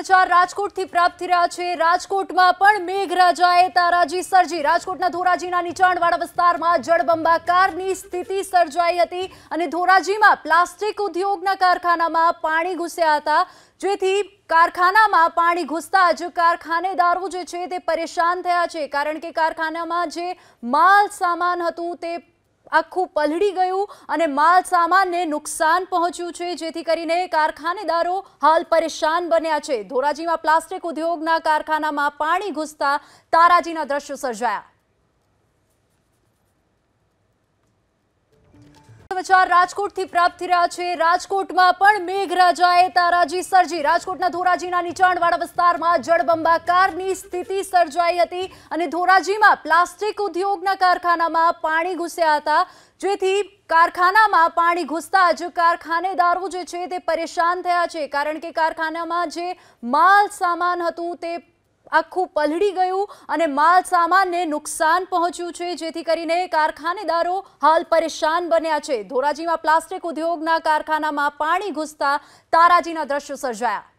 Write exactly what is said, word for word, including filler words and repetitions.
સમાચાર રાજકોટથી પ્રાપ્ત થઈ રહ્યા છે। રાજકોટમાં પણ મેઘરાજાએ તારાજી સર્જી। રાજકોટના ધોરાજીના નીચાણવાળા વિસ્તારમાં જળબંબાકારની સ્થિતિ સર્જાઈ હતી અને ધોરાજીમાં પ્લાસ્ટિક ઉદ્યોગના કારખાનામાં પાણી ઘૂસ્યા હતા, જેથી કારખાનામાં પાણી ઘૂસતા જ કારખાનેદારો જે છે તે પરેશાન થયા છે, કારણ કે કારખાનામાં જે માલ સામાન હતું તે આખું પલળી ગયું અને માલ સામાનને નુકસાન પહોંચ્યું છે, જેથી કરીને કારખાનેદારો હાલ પરેશાન બન્યા છે। ધોરાજીમાં પ્લાસ્ટિક ઉદ્યોગના કારખાનામાં પાણી ઘૂસતા તારાજીના દ્રશ્યો સર્જાયા। સમાચાર રાજકોટથી પ્રાપ્ત થઈ રહ્યા છે। રાજકોટમાં પણ મેઘરાજાએ તારાજી સર્જી। રાજકોટના ધોરાજીના નીચાણવાળા વિસ્તારમાં જળબંબાકારની સ્થિતિ સર્જાઈ હતી અને ધોરાજીમાં પ્લાસ્ટિક ઉદ્યોગના કારખાનામાં પાણી ઘૂસ્યા હતા, જેથી કારખાનામાં પાણી ઘૂસતા જ કારખાનેદારો જે છે તે પરેશાન થયા છે, કારણ કે કારખાનામાં જે માલ સામાન હતું તે આખું પલળી ગયું અને માલ સામાનને નુકસાન પહોંચ્યું છે, જેથી કરીને કારખાનેદારો હાલ પરેશાન બન્યા છે। ધોરાજીમાં પ્લાસ્ટિક ઉદ્યોગના કારખાનામાં પાણી ઘૂસતા તારાજીના દ્રશ્યો સર્જાયા।